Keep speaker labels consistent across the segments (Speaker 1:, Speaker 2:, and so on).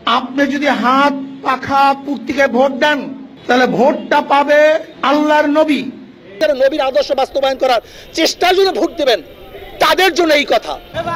Speaker 1: আপনি যদি হাত পাখা পূর্তিকায় ভোট দেন তাহলে ভোটটা পাবে আল্লাহর নবী।
Speaker 2: নবীর আদর্শ বাস্তবায়ন করার চেষ্টার জন্য ভোট দেবেন, তাদের জন্য এই কথা।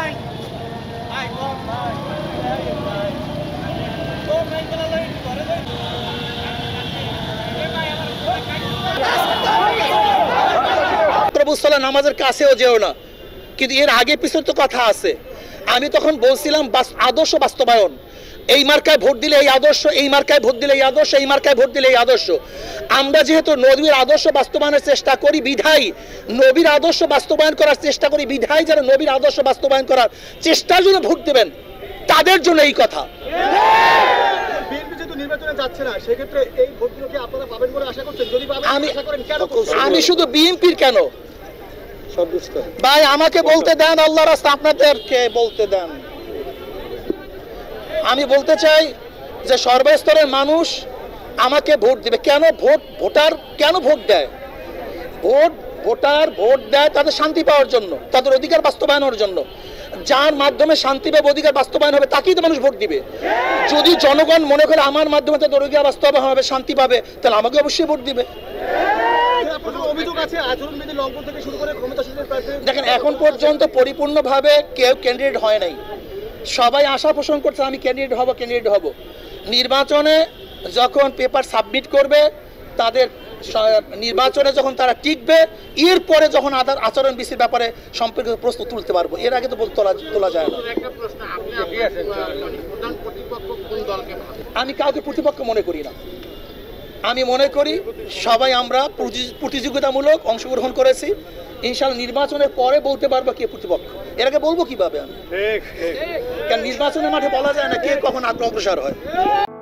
Speaker 2: নামাজের কাছেও যেও না, কিন্তু এর আগে পিছনে তো কথা আছে। আমি তখন বলছিলাম আদর্শ বাস্তবায়ন, এই মার্কায় ভোট দিলে এই আদর্শ, এই মার্কায় ভোট দিলে এই আদর্শ, এই মার্কায় ভোট দিলে এই আদর্শ। আমরা যেহেতু নবীর আদর্শ বাস্তবায়নের চেষ্টা করি বিধায়, নবীর আদর্শ বাস্তবায়ন করার চেষ্টা করি বিধায় যারা নবীর আদর্শ বাস্তবায়ন করার চেষ্টার জন্য ভোট দেবেন, তাদের জন্য এই কথা। আমি শুধু বিএনপির কেন ভাই, আমাকে বলতে দেন, আল্লাহর রাস্তা আপনাদেরকে বলতে দেন। আমি বলতে চাই যে সর্বস্তরের মানুষ আমাকে ভোট দিবে। কেন ভোটার কেন ভোট দেয়? ভোটার ভোট দেয় তাদের শান্তি পাওয়ার জন্য, তাদের অধিকার বাস্তবায়নের জন্য। যার মাধ্যমে শান্তি পাবে, অধিকার বাস্তবায়ন হবে, তাকেই তো মানুষ ভোট দিবে। যদি জনগণ মনে করে আমার মাধ্যমে তাদের অধিকার বাস্তবায়ন হবে, শান্তি পাবে, তাহলে আমাকে অবশ্যই ভোট দিবে। দেখেন, এখন পর্যন্ত পরিপূর্ণভাবে কেউ ক্যান্ডিডেট হয় নাই। সবাই আশা পোষণ করছে আমি ক্যান্ডিডেট হব। নির্বাচনে যখন পেপার সাবমিট করবে, তাদের নির্বাচনে যখন তারা টিকবে, এরপরে যখন আচরণ বিধির ব্যাপারে সম্পর্কিত প্রশ্ন তুলতে পারবো। এর আগে তো তোলা যায় না। আমি কাউকে প্রতিপক্ষ মনে করি না। আমি মনে করি সবাই আমরা প্রতিযোগিতামূলক অংশগ্রহণ করেছি। ইনশাআল্লাহ নির্বাচনের পরে বলতে পারবো কে প্রতিপক্ষ। এর আগে বলবো কিভাবে আমি? কারণ নির্বাচনের মাঠে বলা যায় না কে কখন অগ্রসর হয়।